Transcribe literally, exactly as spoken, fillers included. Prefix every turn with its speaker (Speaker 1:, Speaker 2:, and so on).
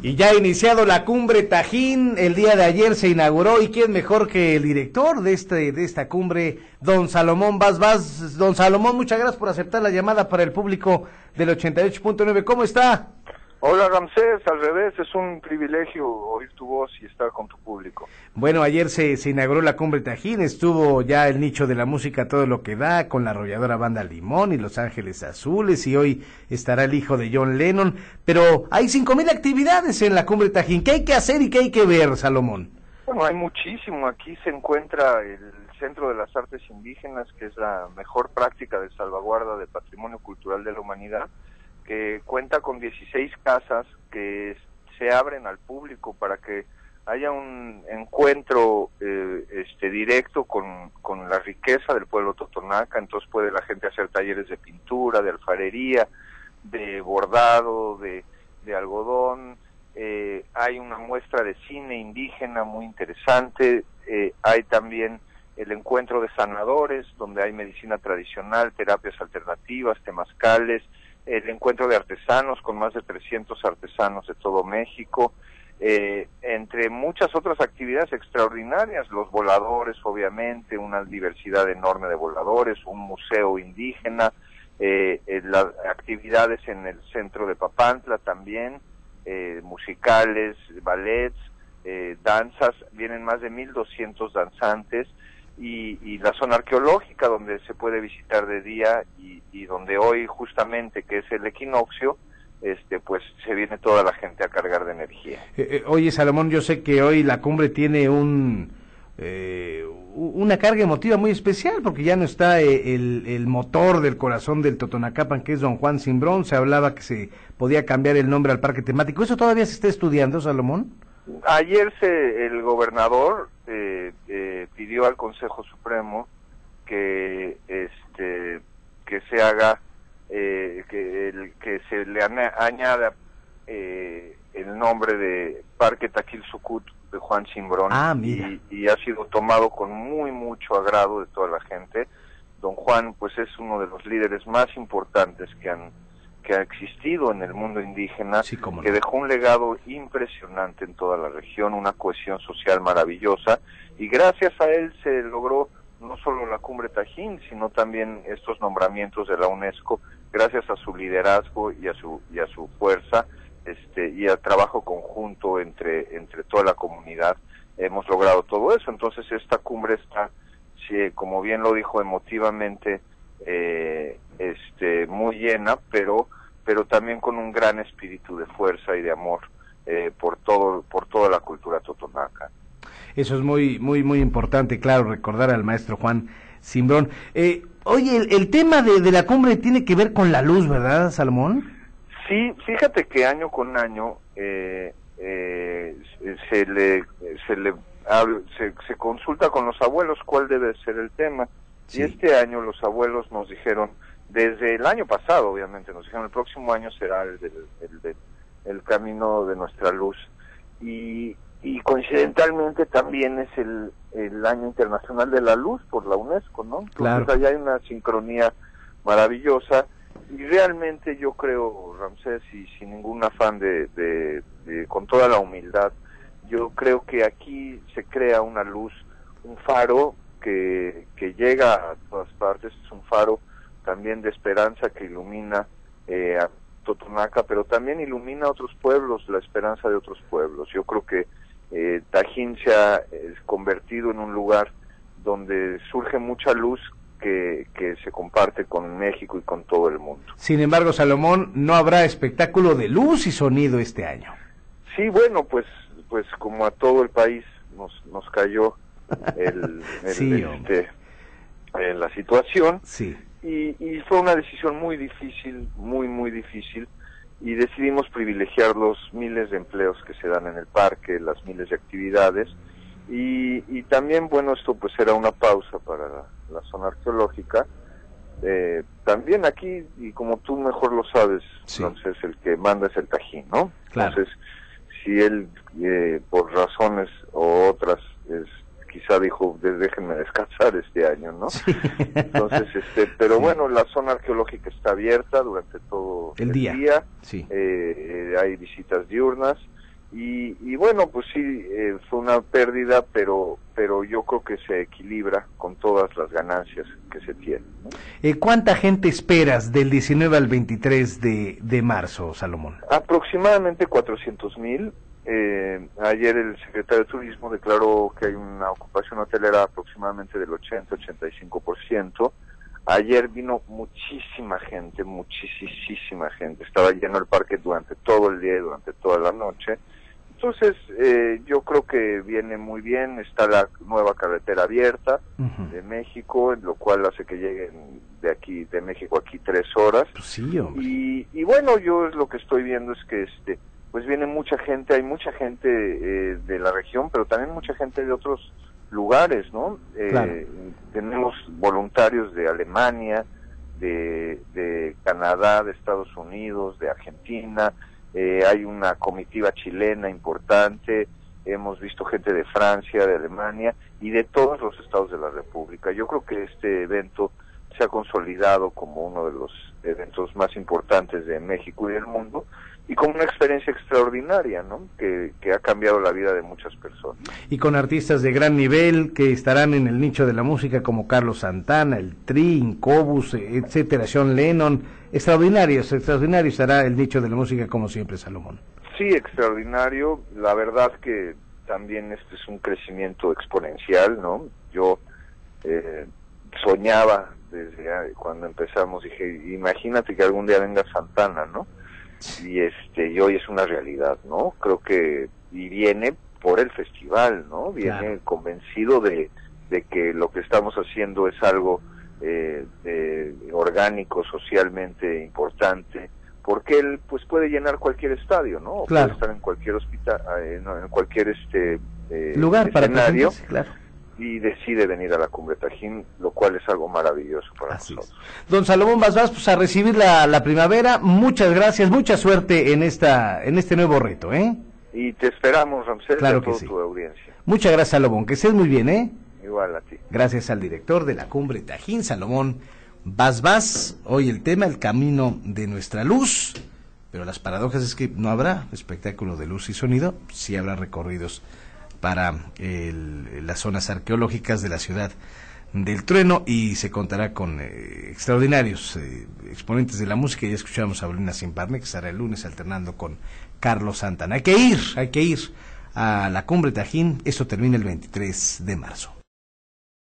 Speaker 1: Y ya ha iniciado la cumbre Tajín, el día de ayer se inauguró, y quién mejor que el director de este de esta cumbre, don Salomón Vaz Vaz. Don Salomón, muchas gracias por aceptar la llamada para el público del ochenta y ocho punto nueve. ¿Cómo está?
Speaker 2: Hola Ramsés, al revés, es un privilegio oír tu voz y estar con tu público.
Speaker 1: Bueno, ayer se, se inauguró la cumbre Tajín, estuvo ya el nicho de la música todo lo que da, con la arrolladora Banda Limón y Los Ángeles Azules, y hoy estará el hijo de John Lennon, pero hay cinco mil actividades en la cumbre Tajín. ¿Qué hay que hacer y qué hay que ver, Salomón?
Speaker 2: Bueno, hay muchísimo. Aquí se encuentra el Centro de las Artes Indígenas, que es la mejor práctica de salvaguarda del patrimonio cultural de la humanidad, que cuenta con dieciséis casas que se abren al público para que haya un encuentro eh, este directo con, con la riqueza del pueblo totonaca. Entonces puede la gente hacer talleres de pintura, de alfarería, de bordado, de, de algodón. Eh, hay una muestra de cine indígena muy interesante. Eh, hay también el encuentro de sanadores, donde hay medicina tradicional, terapias alternativas, temazcales, el encuentro de artesanos con más de trescientos artesanos de todo México, eh, entre muchas otras actividades extraordinarias, los voladores, obviamente, una diversidad enorme de voladores, un museo indígena, eh, eh, las actividades en el centro de Papantla también, eh, musicales, ballets, eh, danzas, vienen más de mil doscientos danzantes, Y, y la zona arqueológica donde se puede visitar de día y, y donde hoy justamente que es el equinoccio, este pues se viene toda la gente a cargar de energía.
Speaker 1: Eh, eh, oye Salomón, yo sé que hoy la cumbre tiene un eh, una carga emotiva muy especial porque ya no está eh, el, el motor del corazón del Totonacapan, que es don Juan Simbrón. Se hablaba que se podía cambiar el nombre al parque temático. ¿Eso todavía se está estudiando, Salomón?
Speaker 2: Ayer se, el gobernador eh, eh, pidió al Consejo Supremo que este que se haga eh, que el que se le añada eh, el nombre de Parque Taquilsucut de Juan Simbrón.
Speaker 1: Ah, mira.
Speaker 2: y, y ha sido tomado con muy mucho agrado de toda la gente. Don Juan pues es uno de los líderes más importantes que han que ha existido en el mundo indígena,
Speaker 1: sí, cómo no.
Speaker 2: Que dejó un legado impresionante en toda la región, una cohesión social maravillosa, y gracias a él se logró no solo la Cumbre Tajín, sino también estos nombramientos de la UNESCO, gracias a su liderazgo y a su y a su fuerza, este y al trabajo conjunto entre entre toda la comunidad, hemos logrado todo eso. Entonces esta cumbre está, sí, como bien lo dijo emotivamente, eh, este muy llena, pero pero también con un gran espíritu de fuerza y de amor eh, por todo por toda la cultura totonaca.
Speaker 1: Eso es muy muy muy importante, claro, recordar al maestro Juan Simbrón. Eh, oye, el, el tema de, de la cumbre tiene que ver con la luz, ¿verdad, Salomón?
Speaker 2: Sí, fíjate que año con año eh, eh, se le se le se, se consulta con los abuelos cuál debe ser el tema. Sí. Y este año los abuelos nos dijeron, desde el año pasado obviamente, nos dijeron el próximo año será el del el, del, el camino de nuestra luz, y, y coincidentalmente también es el, el año internacional de la luz por la UNESCO, ¿no? Entonces
Speaker 1: claro.
Speaker 2: Allá hay una sincronía maravillosa, y realmente yo creo, Ramsés, y sin ningún afán de, de, de con toda la humildad, yo creo que aquí se crea una luz, un faro que, que llega a todas partes, es un faro también de esperanza que ilumina eh, a Totonaca, pero también ilumina a otros pueblos, la esperanza de otros pueblos. Yo creo que eh, Tajín se ha eh, convertido en un lugar donde surge mucha luz que, que se comparte con México y con todo el mundo.
Speaker 1: Sin embargo, Salomón, no habrá espectáculo de luz y sonido este año.
Speaker 2: Sí, bueno, pues pues como a todo el país nos nos cayó el, el
Speaker 1: sí,
Speaker 2: este eh, la situación.
Speaker 1: Sí.
Speaker 2: Y, y fue una decisión muy difícil, muy, muy difícil, y decidimos privilegiar los miles de empleos que se dan en el parque, las miles de actividades, y, y también, bueno, esto pues era una pausa para la, la zona arqueológica. Eh, también aquí, y como tú mejor lo sabes, sí. Entonces el que manda es el Tajín, ¿no?
Speaker 1: Claro.
Speaker 2: Entonces, si él, eh, por razones o otras, es quizá dijo, déjenme descansar este año, ¿no? Sí. Entonces, este, pero sí. Bueno, la zona arqueológica está abierta durante todo
Speaker 1: el,
Speaker 2: el
Speaker 1: día,
Speaker 2: día.
Speaker 1: Sí.
Speaker 2: Eh, eh, hay visitas diurnas, Y, y bueno, pues sí, eh, fue una pérdida, pero pero yo creo que se equilibra con todas las ganancias que se tienen, ¿no?
Speaker 1: Eh, ¿Cuánta gente esperas del diecinueve al veintitrés de, de marzo, Salomón?
Speaker 2: Aproximadamente cuatrocientos mil. Eh, ayer el secretario de Turismo declaró que hay una ocupación hotelera aproximadamente del ochenta a ochenta y cinco por ciento. Ayer vino muchísima gente, muchísima gente. Estaba lleno el parque durante todo el día y durante toda la noche. Entonces, eh, yo creo que viene muy bien. Está la nueva carretera abierta uh-huh. de México, lo cual hace que lleguen de aquí, de México aquí tres horas.
Speaker 1: Pues sí, hombre.
Speaker 2: Y, y bueno, yo lo que estoy viendo es que este, pues viene mucha gente, hay mucha gente eh, de la región, pero también mucha gente de otros lugares, ¿no? Eh,
Speaker 1: claro.
Speaker 2: Tenemos voluntarios de Alemania, de, de Canadá, de Estados Unidos, de Argentina. Eh, hay una comitiva chilena importante, hemos visto gente de Francia, de Alemania y de todos los estados de la República. Yo creo que este evento se ha consolidado como uno de los eventos más importantes de México y del mundo, y como una experiencia extraordinaria, ¿no? Que, que ha cambiado la vida de muchas personas.
Speaker 1: Y con artistas de gran nivel que estarán en el nicho de la música como Carlos Santana, el Tri, Incobus, etcétera, John Lennon. Extraordinarios, extraordinario estará el nicho de la música como siempre, Salomón.
Speaker 2: Sí, extraordinario. La verdad que también este es un crecimiento exponencial, ¿no? Yo eh, soñaba desde cuando empezamos, dije, imagínate que algún día venga Santana, ¿no? Y este y hoy es una realidad, ¿no? Creo que y viene por el festival, ¿no? Viene claro. convencido de, de que lo que estamos haciendo es algo eh, eh, orgánico, socialmente importante, porque él pues puede llenar cualquier estadio, ¿no? O
Speaker 1: claro.
Speaker 2: puede estar en cualquier hospital, eh, no, en cualquier este eh,
Speaker 1: lugar
Speaker 2: escenario.
Speaker 1: Para claro.
Speaker 2: Y decide venir a la Cumbre Tajín, lo cual es algo maravilloso para
Speaker 1: Así
Speaker 2: nosotros.
Speaker 1: Es. Don Salomón Basbás, pues a recibir la, la primavera, muchas gracias, mucha suerte en esta en este nuevo reto, ¿eh?
Speaker 2: Y te esperamos, Ramsés,
Speaker 1: claro
Speaker 2: y a toda
Speaker 1: sí.
Speaker 2: tu audiencia.
Speaker 1: Muchas gracias, Salomón, que estés muy bien, ¿eh?
Speaker 2: Igual a ti.
Speaker 1: Gracias al director de la Cumbre Tajín, Salomón Basbás. Hoy el tema, el camino de nuestra luz, pero las paradojas es que no habrá espectáculo de luz y sonido, sí habrá recorridos para el, las zonas arqueológicas de la ciudad del trueno, y se contará con eh, extraordinarios eh, exponentes de la música. Ya escuchamos a Bruna Simparne, que estará el lunes alternando con Carlos Santana. Hay que ir, hay que ir a la Cumbre Tajín. Esto termina el veintitrés de marzo.